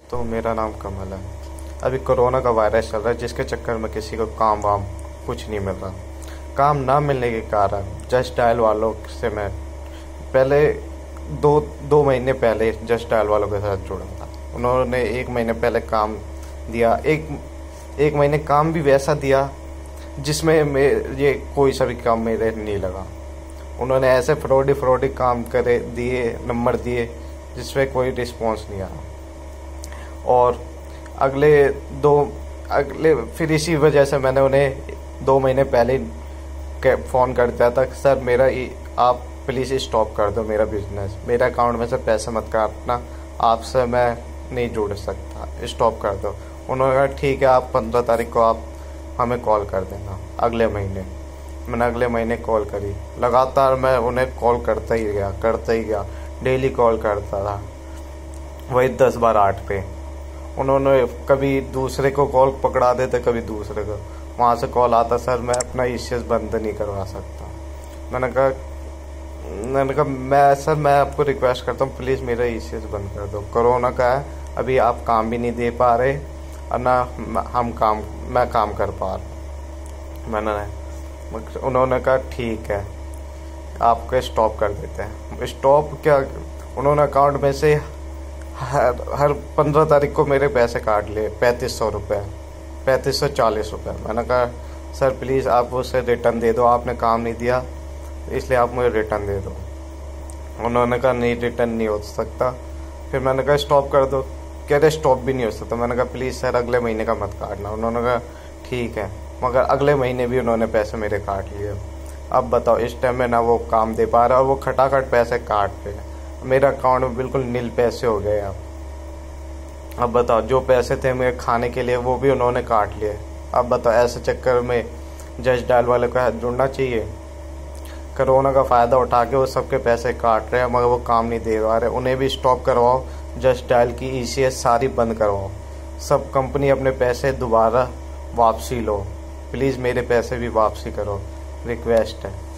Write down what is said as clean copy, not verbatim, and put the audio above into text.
तो मेरा नाम कमल है। अभी कोरोना का वायरस चल रहा है, जिसके चक्कर में किसी को काम वाम कुछ नहीं मिल रहा। काम ना मिलने के कारण जस्ट डायल वालों से मैं पहले दो महीने पहले जस्ट डायल वालों के साथ जुड़ा था। उन्होंने 1 महीने पहले काम दिया, एक महीने काम भी वैसा दिया जिसमें ये कोई सा भी काम मेरे नहीं लगा। उन्होंने ऐसे फ्रॉडी काम करे दिए, नंबर दिए जिसमें कोई रिस्पॉन्स नहीं आया। और अगले फिर इसी वजह से मैंने उन्हें 2 महीने पहले फ़ोन कर दिया था कि सर मेरा आप प्लीज़ स्टॉप कर दो मेरा बिजनेस, मेरे अकाउंट में से पैसे मत काटना, आपसे मैं नहीं जुड़ सकता, स्टॉप कर दो। उन्होंने कहा ठीक है, आप 15 तारीख को आप हमें कॉल कर देना अगले महीने। मैंने अगले महीने कॉल करी, लगातार मैं उन्हें कॉल करता ही गया, डेली कॉल करता था, वही 10 बार 8 पे। उन्होंने कभी दूसरे को कॉल पकड़ा देते, कभी दूसरे को, वहाँ से कॉल आता सर मैं अपना ईसीएस बंद नहीं करवा सकता। मैंने कहा मैं आपको रिक्वेस्ट करता हूँ प्लीज़ मेरा ईसीएस बंद कर दो, कोरोना का है, अभी आप काम भी नहीं दे पा रहे और ना मैं काम कर पा रहा। उन्होंने कहा ठीक है आपको स्टॉप कर देते हैं। स्टॉप क्या, उन्होंने अकाउंट में से हर 15 तारीख को मेरे पैसे काट लिए, 3500 रुपये, 3540 रुपये। मैंने कहा सर प्लीज़ आप उसे रिटर्न दे दो, आपने काम नहीं दिया इसलिए आप मुझे रिटर्न दे दो। उन्होंने कहा नहीं रिटर्न नहीं हो सकता। फिर मैंने कहा स्टॉप कर दो, कह रहे स्टॉप भी नहीं हो सकता। मैंने कहा प्लीज़ सर अगले महीने का मत काटना। उन्होंने कहा ठीक है, मगर अगले महीने भी उन्होंने पैसे मेरे काट लिए। अब बताओ इस टाइम में ना वो काम दे पा रहा और वो खटाखट पैसे काट रहे हैं, मेरा अकाउंट में बिल्कुल नील पैसे हो गए। अब बताओ जो पैसे थे मेरे खाने के लिए वो भी उन्होंने काट लिए। अब बताओ ऐसे चक्कर में जस्ट डायल वाले को जुड़ना चाहिए। कोरोना का फ़ायदा उठा के वो सबके पैसे काट रहे हैं मगर वो काम नहीं दे पा रहे। उन्हें भी स्टॉप करवाओ, जस्ट डायल की ईसीएस सारी बंद करवाओ, सब कंपनी अपने पैसे दोबारा वापसी लो, प्लीज़ मेरे पैसे भी वापसी करो, रिक्वेस्ट है।